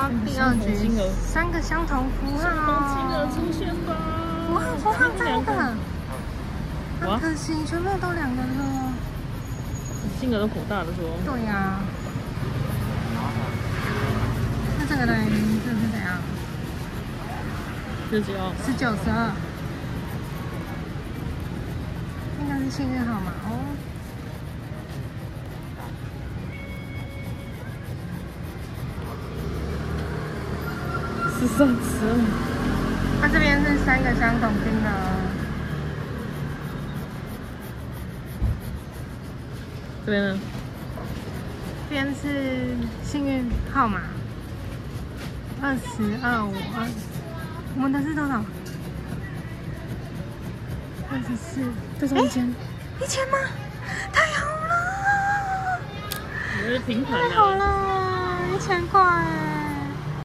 好，第二局3个相同符号， 金额出现吧。 符号3个，很可惜，全部都2个了。 金额都颇大的说。 对呀。那这个呢？这是怎样 19、 19、12，应该是幸运号码哦。 13、12。 它这边是3个相同金额。 这边呢？ 这边是幸运号码20、25、20。我们的是多少？24， 这中间。 1000吗？太好了！ 我是平盘的。 太好了，1000块。